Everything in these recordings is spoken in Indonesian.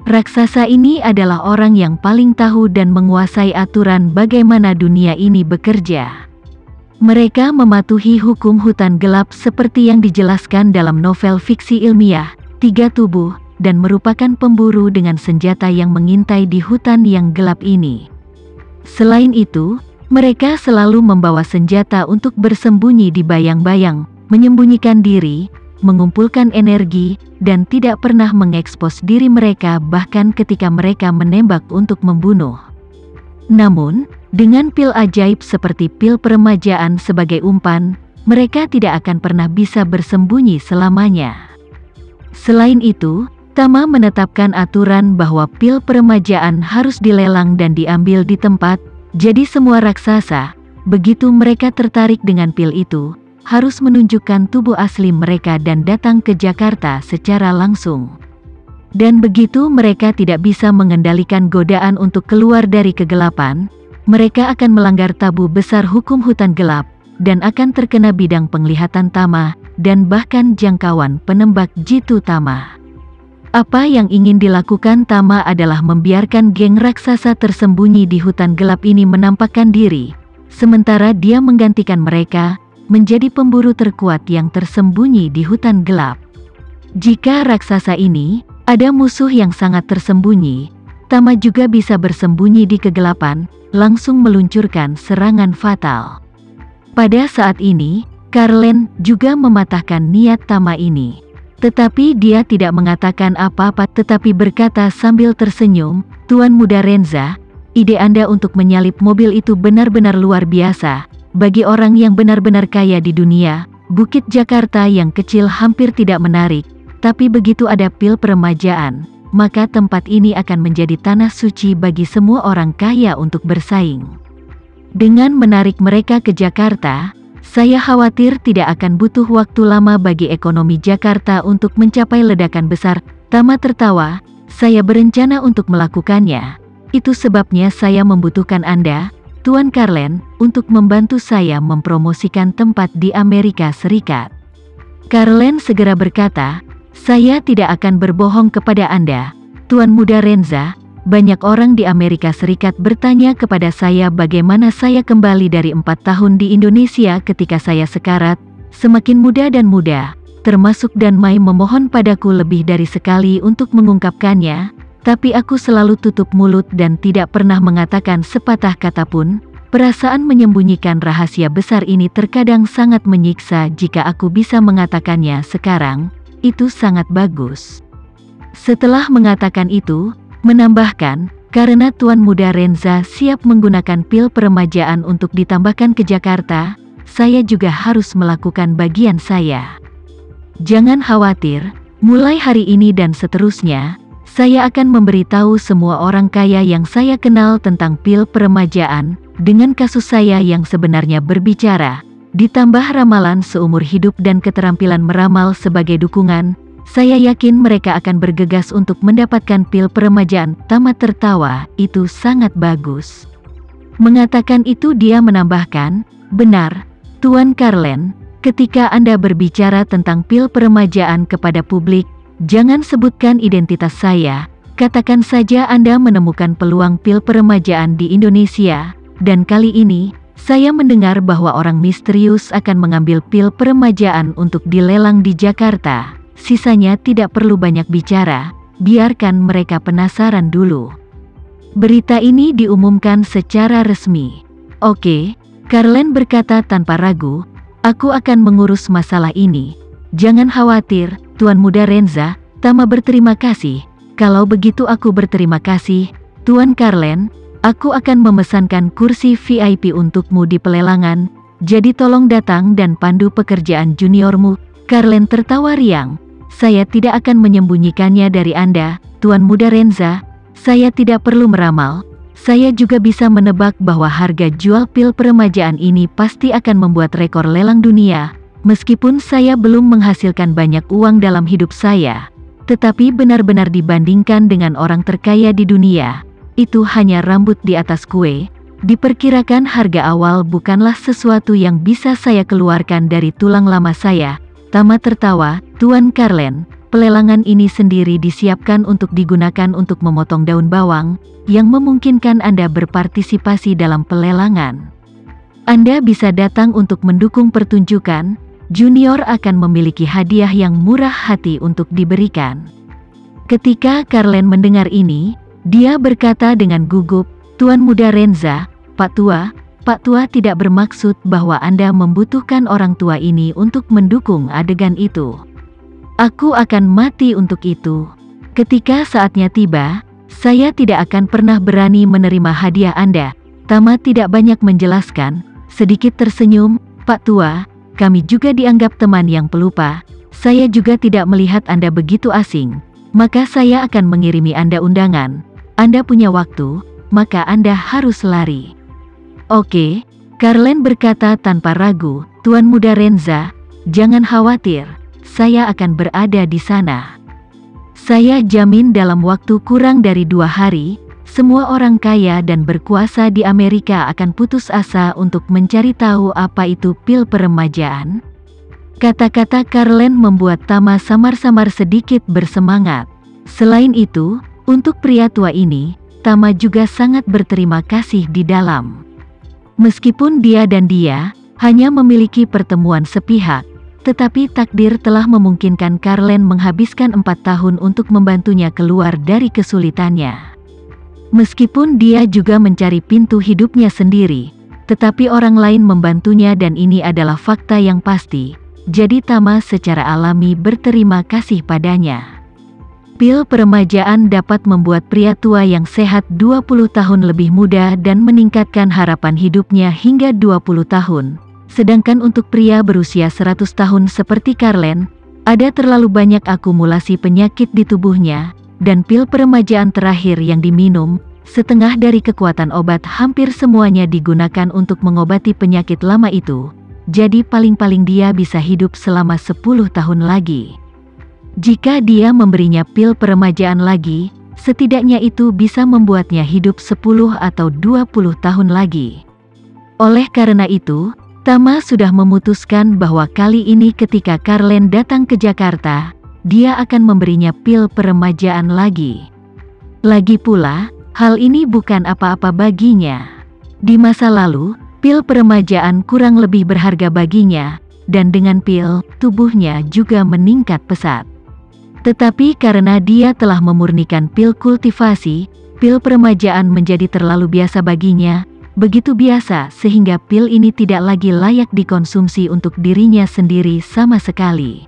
Raksasa ini adalah orang yang paling tahu dan menguasai aturan bagaimana dunia ini bekerja. Mereka mematuhi hukum hutan gelap seperti yang dijelaskan dalam novel fiksi ilmiah, Tiga Tubuh, dan merupakan pemburu dengan senjata yang mengintai di hutan yang gelap ini. Selain itu, mereka selalu membawa senjata untuk bersembunyi di bayang-bayang, menyembunyikan diri, mengumpulkan energi, dan tidak pernah mengekspos diri mereka bahkan ketika mereka menembak untuk membunuh. Namun, dengan pil ajaib seperti pil peremajaan sebagai umpan, mereka tidak akan pernah bisa bersembunyi selamanya. Selain itu, Tama menetapkan aturan bahwa pil peremajaan harus dilelang dan diambil di tempat. Jadi semua raksasa, begitu mereka tertarik dengan pil itu, harus menunjukkan tubuh asli mereka dan datang ke Jakarta secara langsung. Dan begitu mereka tidak bisa mengendalikan godaan untuk keluar dari kegelapan, mereka akan melanggar tabu besar hukum hutan gelap, dan akan terkena bidang penglihatan Tama, dan bahkan jangkauan penembak jitu Tama. Apa yang ingin dilakukan Tama adalah membiarkan geng raksasa tersembunyi di hutan gelap ini menampakkan diri, sementara dia menggantikan mereka, menjadi pemburu terkuat yang tersembunyi di hutan gelap. Jika raksasa ini, ada musuh yang sangat tersembunyi, Tama juga bisa bersembunyi di kegelapan, langsung meluncurkan serangan fatal. Pada saat ini, Karlen juga mematahkan niat Tama ini. Tetapi dia tidak mengatakan apa-apa tetapi berkata sambil tersenyum, "Tuan Muda Renza, ide Anda untuk menyalip mobil itu benar-benar luar biasa. Bagi orang yang benar-benar kaya di dunia, Bukit Jakarta yang kecil hampir tidak menarik, tapi begitu ada pil peremajaan, maka tempat ini akan menjadi tanah suci bagi semua orang kaya untuk bersaing. Dengan menarik mereka ke Jakarta, saya khawatir tidak akan butuh waktu lama bagi ekonomi Jakarta untuk mencapai ledakan besar." Tama tertawa, "Saya berencana untuk melakukannya. Itu sebabnya saya membutuhkan Anda, Tuan Karlen, untuk membantu saya mempromosikan tempat di Amerika Serikat." Karlen segera berkata, "Saya tidak akan berbohong kepada Anda, Tuan Muda Renza. Banyak orang di Amerika Serikat bertanya kepada saya bagaimana saya kembali dari 4 tahun di Indonesia ketika saya sekarat, semakin muda dan muda, termasuk Dan Mai memohon padaku lebih dari sekali untuk mengungkapkannya, tapi aku selalu tutup mulut dan tidak pernah mengatakan sepatah kata pun. Perasaan menyembunyikan rahasia besar ini terkadang sangat menyiksa. Jika aku bisa mengatakannya sekarang, itu sangat bagus." Setelah mengatakan itu, menambahkan, "Karena Tuan Muda Renza siap menggunakan pil peremajaan untuk ditambahkan ke Jakarta, saya juga harus melakukan bagian saya. Jangan khawatir, mulai hari ini dan seterusnya, saya akan memberitahu semua orang kaya yang saya kenal tentang pil peremajaan, dengan kasus saya yang sebenarnya berbicara, ditambah ramalan seumur hidup dan keterampilan meramal sebagai dukungan. Saya yakin mereka akan bergegas untuk mendapatkan pil peremajaan." Tama tertawa, "Itu sangat bagus." Mengatakan itu dia menambahkan, "Benar, Tuan Karlen, ketika Anda berbicara tentang pil peremajaan kepada publik, jangan sebutkan identitas saya. Katakan saja Anda menemukan peluang pil peremajaan di Indonesia, dan kali ini, saya mendengar bahwa orang misterius akan mengambil pil peremajaan untuk dilelang di Jakarta. Sisanya tidak perlu banyak bicara, biarkan mereka penasaran dulu." Berita ini diumumkan secara resmi. "Oke," Karlen berkata tanpa ragu, "aku akan mengurus masalah ini. Jangan khawatir, Tuan Muda Renza." Tama berterima kasih. "Kalau begitu aku berterima kasih, Tuan Karlen. Aku akan memesankan kursi VIP untukmu di pelelangan, jadi tolong datang dan pandu pekerjaan juniormu." Karlen tertawa riang, "Saya tidak akan menyembunyikannya dari Anda, Tuan Muda Renza. Saya tidak perlu meramal. Saya juga bisa menebak bahwa harga jual pil peremajaan ini pasti akan membuat rekor lelang dunia. Meskipun saya belum menghasilkan banyak uang dalam hidup saya, tetapi benar-benar dibandingkan dengan orang terkaya di dunia, itu hanya rambut di atas kue. Diperkirakan harga awal bukanlah sesuatu yang bisa saya keluarkan dari tulang lama saya." Tama tertawa, "Tuan Karlen, pelelangan ini sendiri disiapkan untuk digunakan untuk memotong daun bawang, yang memungkinkan Anda berpartisipasi dalam pelelangan. Anda bisa datang untuk mendukung pertunjukan. Junior akan memiliki hadiah yang murah hati untuk diberikan. Ketika Carlen mendengar ini, dia berkata dengan gugup, "Tuan Muda Renza, Pak Tua tidak bermaksud bahwa Anda membutuhkan orang tua ini untuk mendukung adegan itu. Aku akan mati untuk itu. Ketika saatnya tiba, saya tidak akan pernah berani menerima hadiah Anda." Tama tidak banyak menjelaskan, sedikit tersenyum, "Pak Tua, kami juga dianggap teman yang pelupa. Saya juga tidak melihat Anda begitu asing. Maka saya akan mengirimi Anda undangan. Anda punya waktu, maka Anda harus lari." "Oke," Carlen berkata tanpa ragu, "Tuan Muda Renza, jangan khawatir, saya akan berada di sana. Saya jamin dalam waktu kurang dari 2 hari, semua orang kaya dan berkuasa di Amerika akan putus asa untuk mencari tahu apa itu pil peremajaan." Kata-kata Carlen membuat Tama samar-samar sedikit bersemangat. Selain itu, untuk pria tua ini, Tama juga sangat berterima kasih di dalam. Meskipun dia hanya memiliki pertemuan sepihak, tetapi takdir telah memungkinkan Carlen menghabiskan 4 tahun untuk membantunya keluar dari kesulitannya. Meskipun dia juga mencari pintu hidupnya sendiri, tetapi orang lain membantunya dan ini adalah fakta yang pasti. Jadi Tama secara alami berterima kasih padanya. Pil peremajaan dapat membuat pria tua yang sehat 20 tahun lebih muda dan meningkatkan harapan hidupnya hingga 20 tahun. Sedangkan untuk pria berusia 100 tahun seperti Carlen, ada terlalu banyak akumulasi penyakit di tubuhnya, dan pil peremajaan terakhir yang diminum, setengah dari kekuatan obat hampir semuanya digunakan untuk mengobati penyakit lama itu. Jadi paling-paling dia bisa hidup selama 10 tahun lagi. Jika dia memberinya pil peremajaan lagi, setidaknya itu bisa membuatnya hidup 10 atau 20 tahun lagi. Oleh karena itu, Tama sudah memutuskan bahwa kali ini ketika Carlen datang ke Jakarta, dia akan memberinya pil peremajaan lagi. Lagi pula, hal ini bukan apa-apa baginya. Di masa lalu, pil peremajaan kurang lebih berharga baginya, dan dengan pil, tubuhnya juga meningkat pesat. Tetapi karena dia telah memurnikan pil kultivasi, pil peremajaan menjadi terlalu biasa baginya, begitu biasa sehingga pil ini tidak lagi layak dikonsumsi untuk dirinya sendiri sama sekali.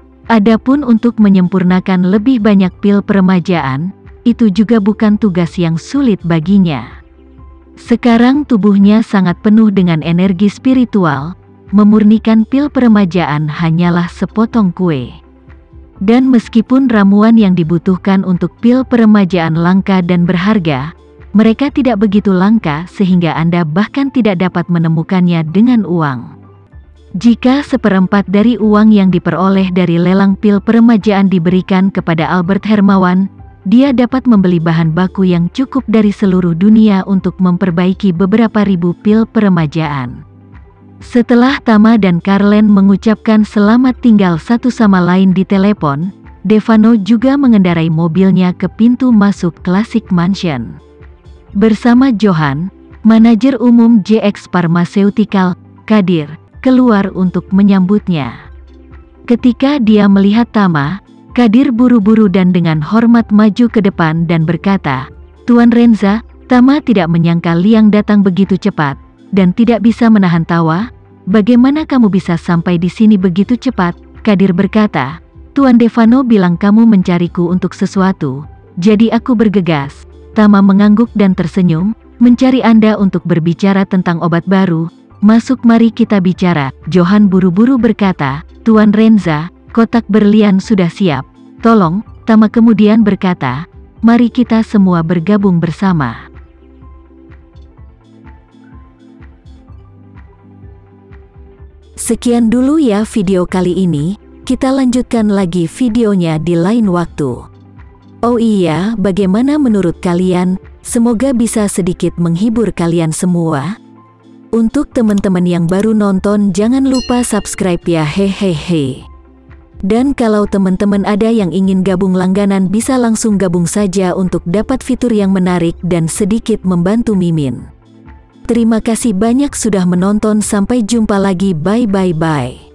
Adapun untuk menyempurnakan lebih banyak pil peremajaan, itu juga bukan tugas yang sulit baginya. Sekarang tubuhnya sangat penuh dengan energi spiritual, memurnikan pil peremajaan hanyalah sepotong kue. Dan meskipun ramuan yang dibutuhkan untuk pil peremajaan langka dan berharga, mereka tidak begitu langka sehingga Anda bahkan tidak dapat menemukannya dengan uang. Jika 1/4 dari uang yang diperoleh dari lelang pil peremajaan diberikan kepada Albert Hermawan, dia dapat membeli bahan baku yang cukup dari seluruh dunia untuk memperbaiki beberapa ribu pil peremajaan. Setelah Tama dan Carlen mengucapkan selamat tinggal satu sama lain di telepon, Devano juga mengendarai mobilnya ke pintu masuk Classic Mansion. Bersama Johan, manajer umum JX Pharmaceutical, Kadir, keluar untuk menyambutnya. Ketika dia melihat Tama, Kadir buru-buru dan dengan hormat maju ke depan dan berkata, "Tuan Renza, Tama tidak menyangka Liang datang begitu cepat, dan tidak bisa menahan tawa. Bagaimana kamu bisa sampai di sini begitu cepat?" Kadir berkata, "Tuan Devano bilang kamu mencariku untuk sesuatu, jadi aku bergegas." Tama mengangguk dan tersenyum, "Mencari Anda untuk berbicara tentang obat baru. Masuk, mari kita bicara." Johan buru-buru berkata, "Tuan Renza, kotak berlian sudah siap. Tolong." Tama kemudian berkata, "Mari kita semua bergabung bersama." Sekian dulu ya video kali ini, kita lanjutkan lagi videonya di lain waktu. Oh iya, bagaimana menurut kalian? Semoga bisa sedikit menghibur kalian semua. Untuk teman-teman yang baru nonton, jangan lupa subscribe ya, hehehe. Dan kalau teman-teman ada yang ingin gabung langganan, bisa langsung gabung saja untuk dapat fitur yang menarik dan sedikit membantu Mimin. Terima kasih banyak sudah menonton, sampai jumpa lagi, bye.